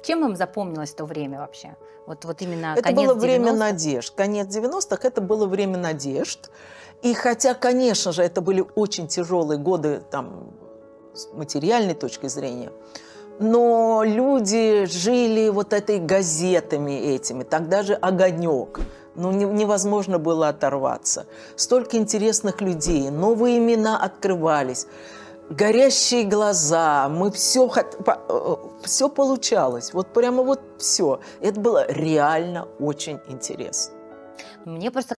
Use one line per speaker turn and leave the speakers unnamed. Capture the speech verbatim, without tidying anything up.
Чем им запомнилось то время вообще? Вот, вот именно
Это
конец
было время
девяностых?
надежд. Конец девяностых – это было время надежд. И хотя, конечно же, это были очень тяжелые годы там, с материальной точки зрения, но люди жили вот этой газетами этими, тогда же «Огонек». Ну, не, невозможно было оторваться. Столько интересных людей, новые имена открывались, горящие глаза, мы все, все получалось, вот прямо вот все. Это было реально очень интересно.
Мне просто